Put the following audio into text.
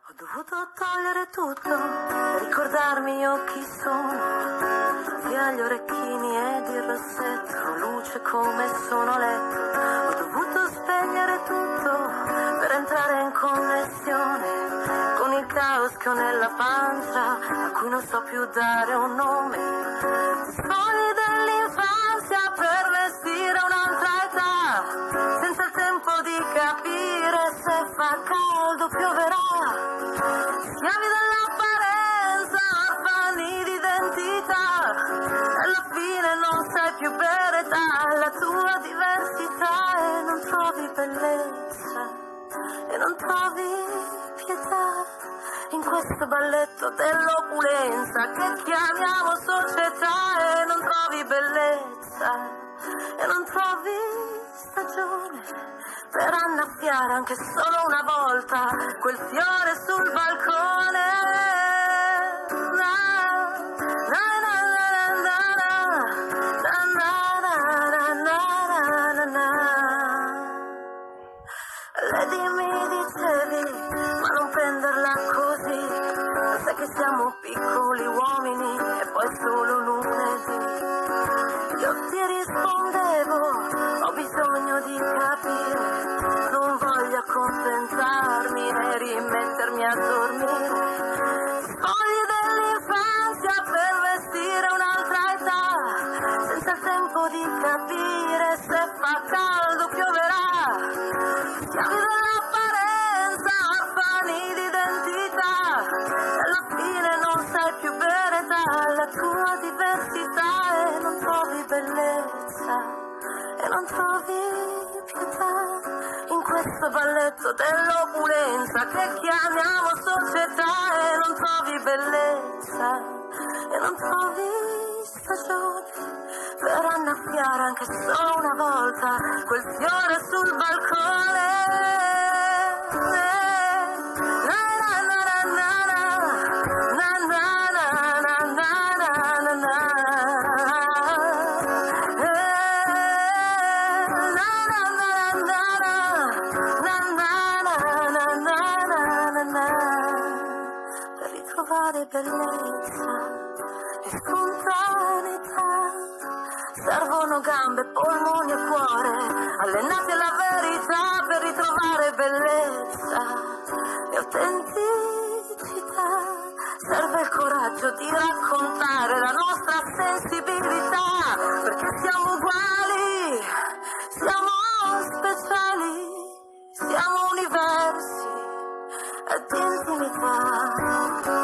Ho dovuto togliere tutto per ricordarmi io chi sono, via gli orecchini ed il rossetto, luce come sono a letto. Ho dovuto spegnere tutto per entrare in connessione con il caos che ho nella pancia, a cui non so più dare un nome. Sogni dell'infanzia per vestire un'altra età, senza il tempo di capire se fa caldo pioverà. Schiavi dell'apparenza, orfani di identità, alla fine non sai più per età la tua diversità, e non trovi bellezza, e non trovi pietà in questo balletto dell'opulenza che chiamiamo società, e non trovi bellezza, e non trovi stagione per annaffiare anche solo una volta quel fiore sul balcone. Lady mi dicevi, ma non prenderla così, sai che siamo piccoli uomini e poi solo lunedì. Io ti rispondevo, ho bisogno di capire, non voglio accontentarmi e rimettermi a dormire. Spogli dell'infanzia per vestire un'altra età, senza il tempo di capire se fa caldo pioverà. Schiavi dell'apparenza, orfani di identità, alla fine non sai più per età la tua diversità, e non trovi bellezza, e non trovi pietà in questo balletto dell'opulenza che chiamiamo società, e non trovi bellezza, e non trovi stagioni per annaffiare anche solo una volta quel fiore sul balcone. Per ritrovare bellezza e spontaneità servono gambe, polmoni e cuore, allenati alla verità per ritrovare bellezza e autenticità. Serve il coraggio di raccontare la nostra sensibilità, perché siamo uguali, siamo speciali, siamo universi ed intimità.